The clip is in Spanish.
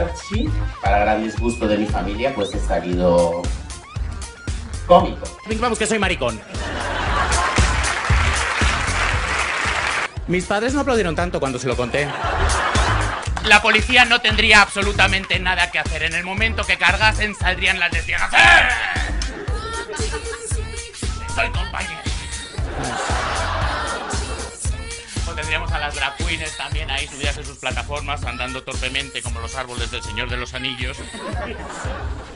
Archie, para gran disgusto de mi familia, pues he salido cómico. Vamos, que soy maricón. Mis padres no aplaudieron tanto cuando se lo conté. La policía no tendría absolutamente nada que hacer. En el momento que cargasen, saldrían las lesbianas. Soy compañero. O tendríamos a las drag queens también ahí subidas en sus plataformas, andando torpemente como los árboles del Señor de los Anillos.